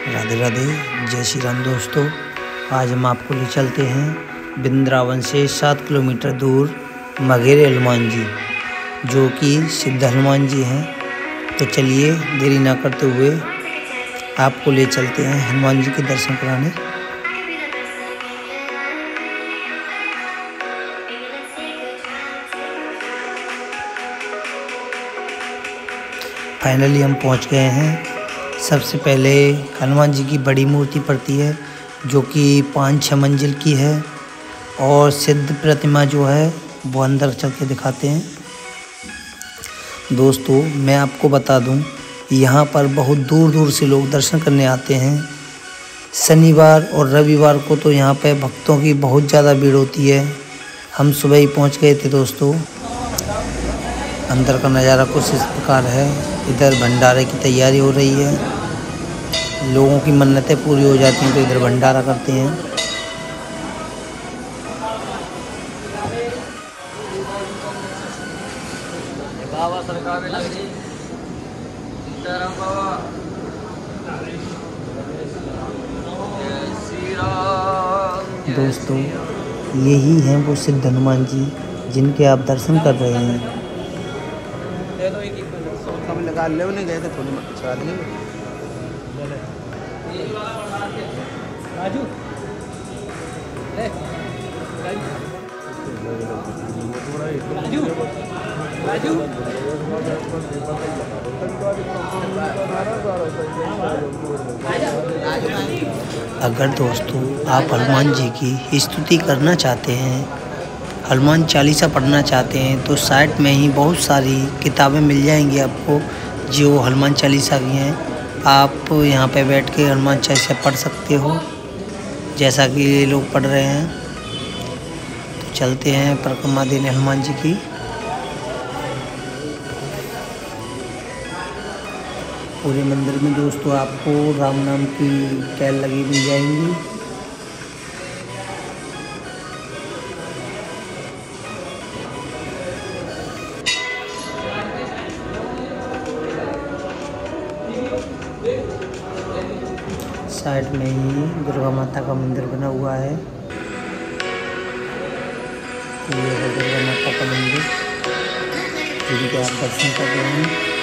राधे राधे, जय श्री राम दोस्तों। आज हम आपको ले चलते हैं वृंदावन से 7 किलोमीटर दूर मघेरे हनुमान जी, जो कि सिद्ध हनुमान जी हैं। तो चलिए देरी ना करते हुए आपको ले चलते हैं हनुमान जी के दर्शन कराने। फाइनली हम पहुंच गए हैं। सबसे पहले हनुमान जी की बड़ी मूर्ति पड़ती है, जो कि 5-6 मंजिल की है, और सिद्ध प्रतिमा जो है वो अंदर चल के दिखाते हैं। दोस्तों मैं आपको बता दूं, यहाँ पर बहुत दूर दूर से लोग दर्शन करने आते हैं। शनिवार और रविवार को तो यहाँ पे भक्तों की बहुत ज़्यादा भीड़ होती है। हम सुबह ही पहुँच गए थे दोस्तों। अंदर का नज़ारा कुछ इस प्रकार है। इधर भंडारे की तैयारी हो रही है। लोगों की मन्नतें पूरी हो जाती हैं तो इधर भंडारा करते हैं। दोस्तों यही हैं वो सिद्ध हनुमान जी जिनके आप दर्शन कर रहे हैं। लगा ले नहीं गए थे थोड़ी राजू राजू अगर दोस्तों आप हनुमान जी की स्तुति करना चाहते हैं, हनुमान चालीसा पढ़ना चाहते हैं, तो साइट में ही बहुत सारी किताबें मिल जाएंगी आपको जो हनुमान चालीसा की हैं। आप यहाँ पे बैठ के हनुमान चालीसा पढ़ सकते हो, जैसा कि ये लोग पढ़ रहे हैं। तो चलते हैं परिक्रमा देने हनुमान जी की। पूरे मंदिर में दोस्तों आपको राम नाम की टैल लगी मिल जाएंगी। साइड में ही दुर्गा माता का मंदिर बना हुआ है। ये है दुर्गा माता का मंदिर, जिनके आप दर्शन कर रहे हैं।